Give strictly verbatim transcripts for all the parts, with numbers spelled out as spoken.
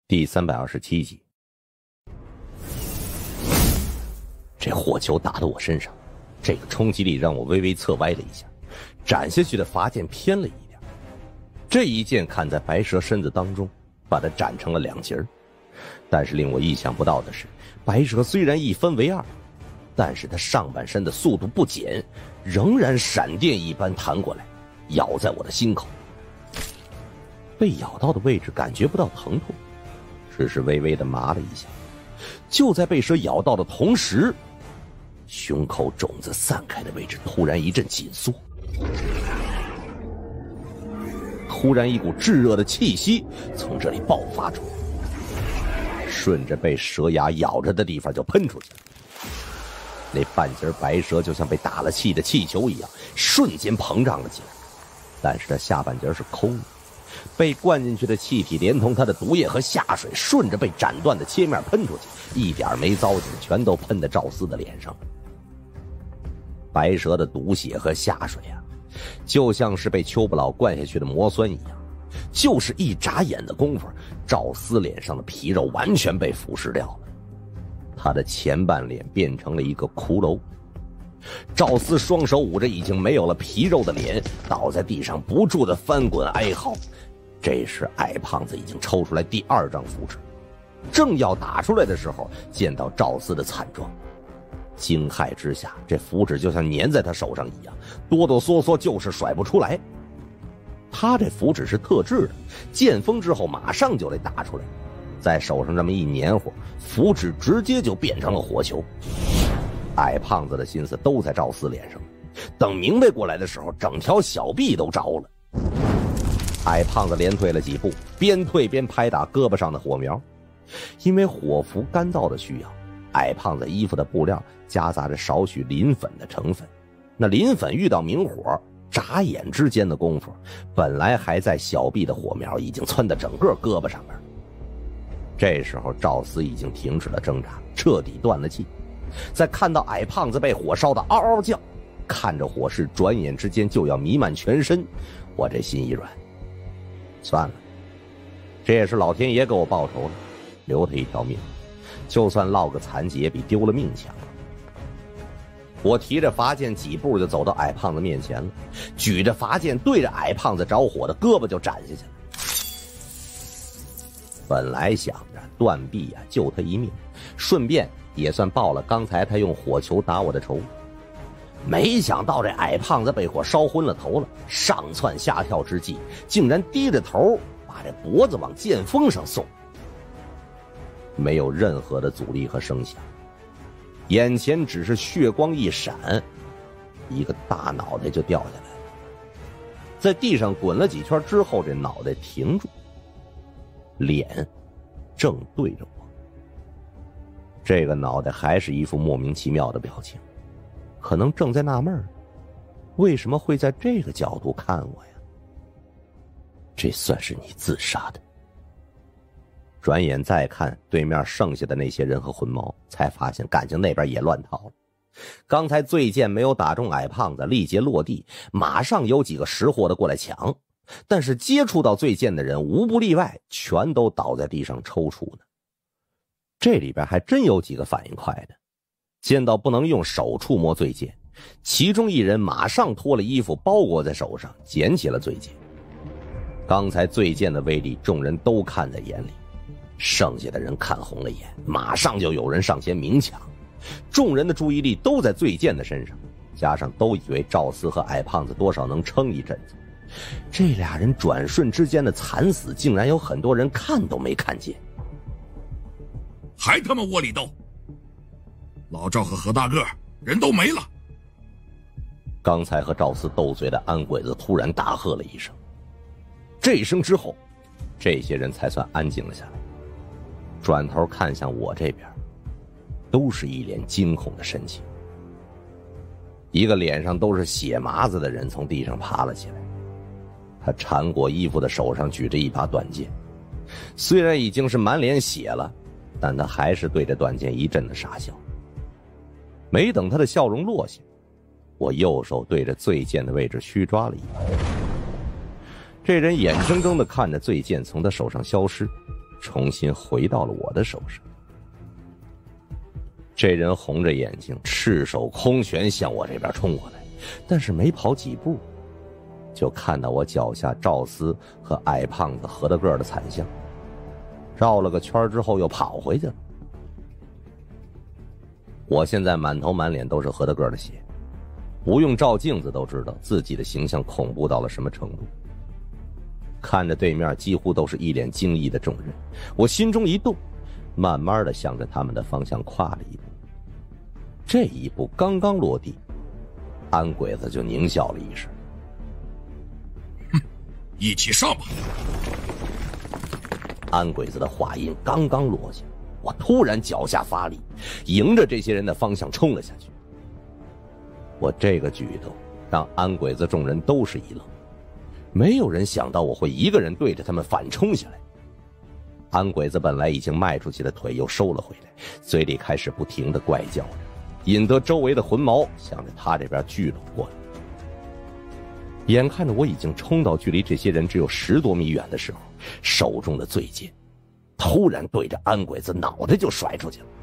第三百二十七集，这火球打到我身上，这个冲击力让我微微侧歪了一下，斩下去的伐剑偏了一点。这一剑砍在白蛇身子当中，把它斩成了两截儿。但是令我意想不到的是，白蛇虽然一分为二，但是它上半身的速度不减，仍然闪电一般弹过来，咬在我的心口。被咬到的位置感觉不到疼痛，只是微微的麻了一下。就在被蛇咬到的同时，胸口种子散开的位置突然一阵紧缩，忽然一股炙热的气息从这里爆发出来，顺着被蛇牙咬着的地方就喷出去了。那半截白蛇就像被打了气的气球一样，瞬间膨胀了起来，但是它下半截是空的，被灌进去的气体连同它的毒液和下水顺着被斩断的切面喷出去，一点没糟践，全都喷在赵四的脸上。白蛇的毒血和下水啊，就像是被邱不老灌下去的魔酸一样，就是一眨眼的功夫，赵四脸上的皮肉完全被腐蚀掉了，他的前半脸变成了一个骷髅。赵四双手捂着已经没有了皮肉的脸，倒在地上不住的翻滚哀嚎。这时矮胖子已经抽出来第二张符纸，正要打出来的时候，见到赵四的惨状，惊骇之下，这符纸就像粘在他手上一样，哆哆嗦嗦就是甩不出来。他这符纸是特制的，见风之后马上就得打出来，在手上这么一黏糊，符纸直接就变成了火球。矮胖子的心思都在赵四脸上，等明白过来的时候，整条小臂都着了。矮胖子连退了几步，边退边拍打胳膊上的火苗。因为火符干燥的需要，矮胖子衣服的布料夹杂着少许磷粉的成分，那磷粉遇到明火，眨眼之间的功夫，本来还在小臂的火苗已经窜到整个胳膊上面。这时候赵四已经停止了挣扎，彻底断了气。在看到矮胖子被火烧得嗷嗷叫，看着火势转眼之间就要弥漫全身，我这心一软，算了，这也是老天爷给我报仇了，留他一条命，就算落个残疾也比丢了命强。我提着伐剑几步就走到矮胖子面前了，举着伐剑对着矮胖子着火的胳膊就斩下去了。本来想着断臂啊救他一命，顺便也算报了刚才他用火球打我的仇，没想到这矮胖子被火烧昏了头了，上蹿下跳之际，竟然低着头把这脖子往剑锋上送。没有任何的阻力和声响，眼前只是血光一闪，一个大脑袋就掉下来了，在地上滚了几圈之后，这脑袋停住，脸正对着我。这个脑袋还是一副莫名其妙的表情，可能正在纳闷，为什么会在这个角度看我呀？这算是你自杀的。转眼再看对面剩下的那些人和魂毛，才发现感情那边也乱套了。刚才醉剑没有打中矮胖子，力竭落地，马上有几个识货的过来抢，但是接触到醉剑的人无不例外全都倒在地上抽搐呢。这里边还真有几个反应快的，见到不能用手触摸醉剑，其中一人马上脱了衣服包裹在手上，捡起了醉剑。刚才醉剑的威力众人都看在眼里，剩下的人看红了眼，马上就有人上前明抢。众人的注意力都在醉剑的身上，加上都以为赵四和矮胖子多少能撑一阵子，这俩人转瞬之间的惨死，竟然有很多人看都没看见。 还他妈窝里斗！老赵和何大个人都没了。 刚才和赵四斗嘴的安鬼子突然大喝了一声，这一声之后，这些人才算安静了下来，转头看向我这边，都是一脸惊恐的神情。一个脸上都是血麻子的人从地上爬了起来，他缠过衣服的手上举着一把短剑，虽然已经是满脸血了，但他还是对着短剑一阵的傻笑。没等他的笑容落下，我右手对着醉剑的位置虚抓了一把。这人眼睁睁地看着醉剑从他手上消失， 重新回到了我的手上。这人红着眼睛，赤手空拳向我这边冲过来，但是没跑几步，就看到我脚下赵思和矮胖子何大个的惨相，绕了个圈之后又跑回去了。我现在满头满脸都是何大个的血，不用照镜子都知道自己的形象恐怖到了什么程度。看着对面几乎都是一脸惊异的众人，我心中一动，慢慢的向着他们的方向跨了一步。这一步刚刚落地，安鬼子就狞笑了一声：“ 哼，一起上吧！” 安鬼子的话音刚刚落下，我突然脚下发力，迎着这些人的方向冲了下去。我这个举动让安鬼子众人都是一愣，没有人想到我会一个人对着他们反冲下来。安鬼子本来已经迈出去的腿又收了回来，嘴里开始不停地怪叫着，引得周围的魂毛向着他这边聚拢过来。眼看着我已经冲到距离这些人只有十多米远的时候，手中的醉剑突然对着安鬼子脑袋就甩出去了。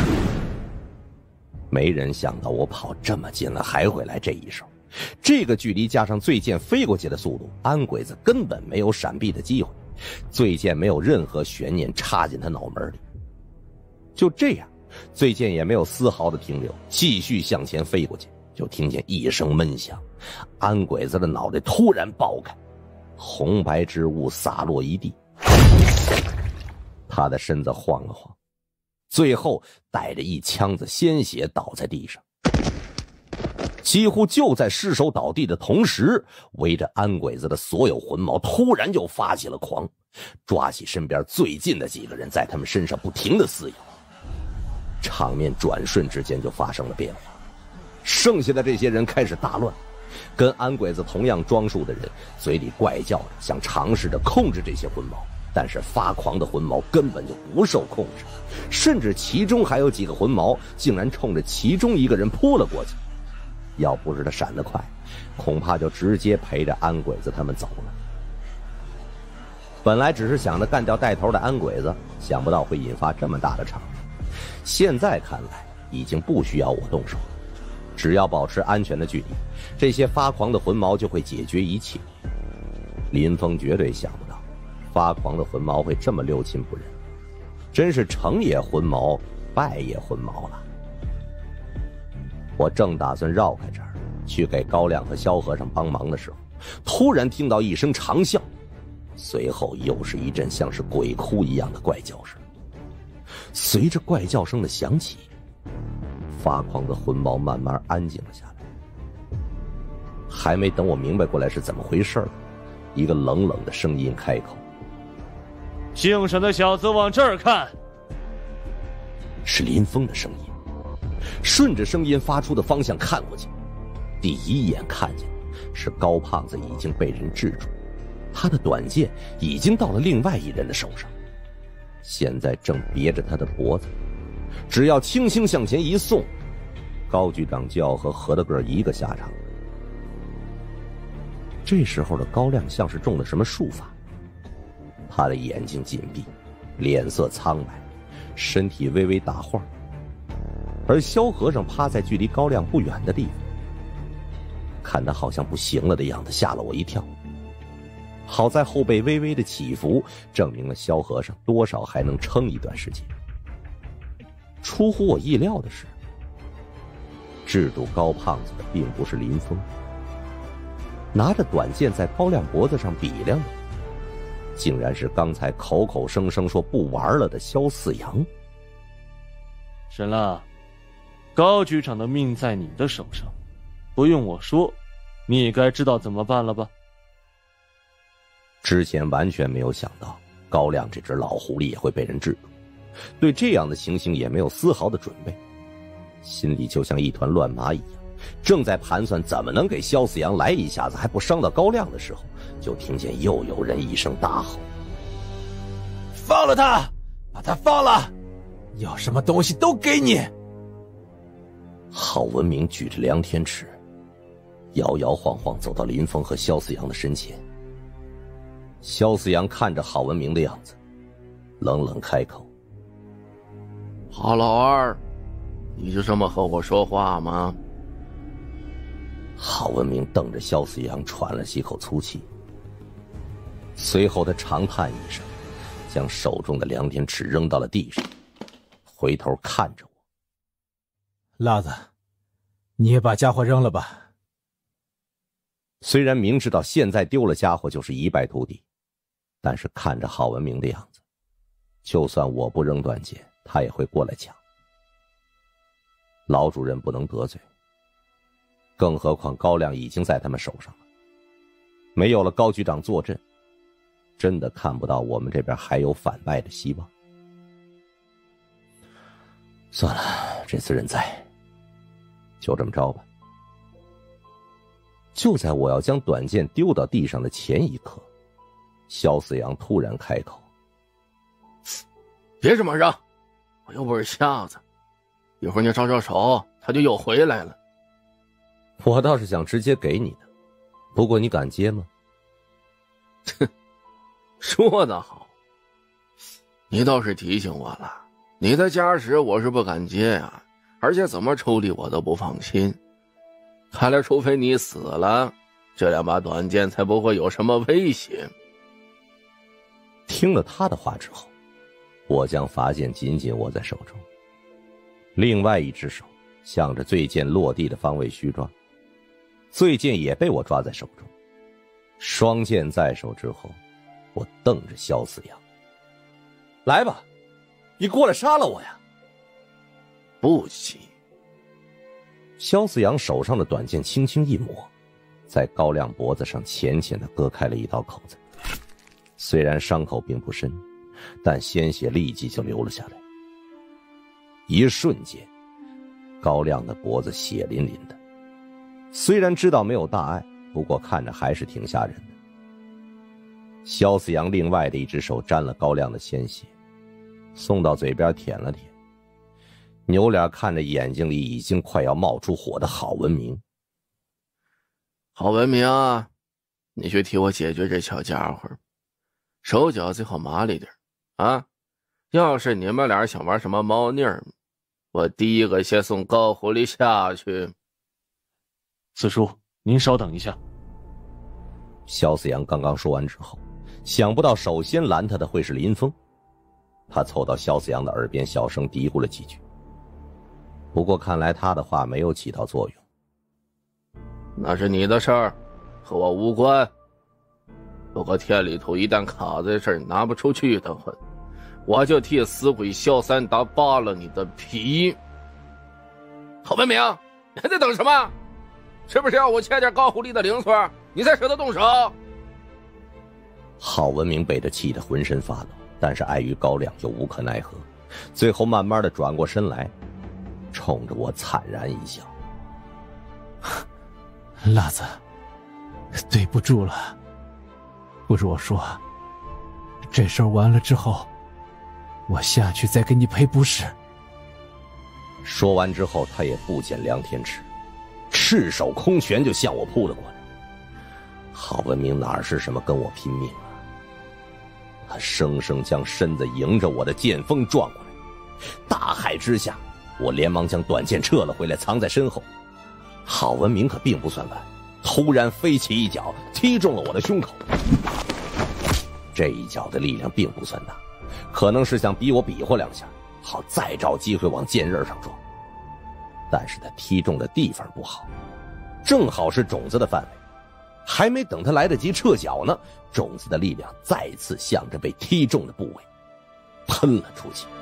没人想到我跑这么近了还会来这一手，这个距离加上醉剑飞过去的速度，安鬼子根本没有闪避的机会，醉剑没有任何悬念插进他脑门里。就这样，醉剑也没有丝毫的停留，继续向前飞过去。就听见一声闷响，安鬼子的脑袋突然爆开，红白之物洒落一地。他的身子晃了晃，最后带着一腔子鲜血倒在地上。几乎就在失手倒地的同时，围着安鬼子的所有魂毛突然就发起了狂，抓起身边最近的几个人，在他们身上不停地撕咬。场面转瞬之间就发生了变化，剩下的这些人开始大乱，跟安鬼子同样装束的人嘴里怪叫着，想尝试着控制这些魂毛，但是发狂的魂毛根本就不受控制，甚至其中还有几个魂毛竟然冲着其中一个人扑了过去。要不是他闪得快，恐怕就直接陪着安鬼子他们走了。本来只是想着干掉带头的安鬼子，想不到会引发这么大的场面。现在看来已经不需要我动手，只要保持安全的距离，这些发狂的魂毛就会解决一切。林峰绝对想不到发狂的魂毛会这么六亲不认，真是成也魂毛，败也魂毛了。我正打算绕开这儿去给高亮和萧和尚帮忙的时候，突然听到一声长啸，随后又是一阵像是鬼哭一样的怪叫声。随着怪叫声的响起，发狂的魂毛慢慢安静了下来。还没等我明白过来是怎么回事，一个冷冷的声音开口：“ 姓沈的小子往这儿看。” 是林峰的声音。顺着声音发出的方向看过去，第一眼看见是高胖子已经被人制住，他的短剑已经到了另外一人的手上，现在正别着他的脖子，只要轻轻向前一送，高局长就要和何大个一个下场。这时候的高亮像是中了什么术法，他的眼睛紧闭，脸色苍白，身体微微打晃。而萧和尚趴在距离高亮不远的地方，看他好像不行了的样子，吓了我一跳。好在后背微微的起伏，证明了萧和尚多少还能撑一段时间。出乎我意料的是，制住高胖子的并不是林峰，拿着短剑在高亮脖子上比量的，竟然是刚才口口声声说不玩了的萧四阳。 沈浪，高局长的命在你的手上，不用我说，你该知道怎么办了吧？ 之前完全没有想到高亮这只老狐狸也会被人制住，对这样的情形也没有丝毫的准备，心里就像一团乱麻一样，正在盘算怎么能给萧四阳来一下子还不伤到高亮的时候，就听见又有人一声大吼：“ 放了他，把他放了，要什么东西都给你！” 郝文明举着梁天尺，摇摇晃晃走到林峰和萧四阳的身前。萧四阳看着郝文明的样子， 冷冷开口：“ 好老二，你就这么和我说话吗？” 郝文明瞪着萧思阳喘了几口粗气，随后他长叹一声，将手中的量点尺扔到了地上，回头看着我：“ 辣子，你也把家伙扔了吧。” 虽然明知道现在丢了家伙就是一败涂地，但是看着郝文明的样子，就算我不扔短剑，他也会过来抢。老主任不能得罪，更何况高亮已经在他们手上了，没有了高局长坐镇，真的看不到我们这边还有反败的希望。算了，这次认栽，就这么着吧。就在我要将短剑丢到地上的前一刻，萧思阳突然开口：“ 别这么扔，我又不是瞎子，一会儿你招招手，他就又回来了。” 我倒是想直接给你的，不过你敢接吗？ 哼，说得好，你倒是提醒我了。你的家史我是不敢接啊，而且怎么处理我都不放心。看来除非你死了，这两把短剑才不会有什么威胁。 听了他的话之后，我将伐剑紧紧握在手中，另外一只手向着醉剑落地的方位虚抓，醉剑也被我抓在手中。双剑在手之后，我瞪着萧思阳：“来吧，你过来杀了我呀！” 不急。 萧思阳手上的短剑轻轻一抹，在高亮脖子上浅浅地割开了一道口子。虽然伤口并不深，但鲜血立即就流了下来。一瞬间，高亮的脖子血淋淋的。虽然知道没有大碍，不过看着还是挺吓人的。萧思阳另外的一只手沾了高亮的鲜血，送到嘴边舔了舔，扭脸看着眼睛里已经快要冒出火的郝文明：“ 郝文明啊，你去替我解决这小家伙，手脚最好麻利点啊！要是你们俩想玩什么猫腻儿，我第一个先送高狐狸下去。” 四叔，您稍等一下。 萧思阳刚刚说完之后，想不到首先拦他的会是林峰。他凑到萧思阳的耳边小声嘀咕了几句，不过看来他的话没有起到作用。 “那是你的事儿，和我无关。不过天里头一旦卡在这儿拿不出去的话，我就替死鬼萧三达扒了你的皮。”郝文明，你还在等什么？是不是要我切点高狐狸的零碎，你才舍得动手？ 郝文明被他气得浑身发抖，但是碍于高亮又无可奈何，最后慢慢的转过身来，冲着我惨然一笑：“ 辣子，对不住了。不如我说，这事儿完了之后，我下去再给你赔不是。” 说完之后，他也不捡量天尺，赤手空拳就向我扑了过来。郝文明哪是什么跟我拼命啊，他生生将身子迎着我的剑锋撞过来。大骇之下，我连忙将短剑撤了回来，藏在身后。郝文明可并不算晚，突然飞起一脚踢中了我的胸口。这一脚的力量并不算大，可能是想逼我比划两下，好再找机会往剑刃上撞。但是他踢中的地方不好，正好是种子的范围，还没等他来得及撤脚呢，种子的力量再次向着被踢中的部位喷了出去。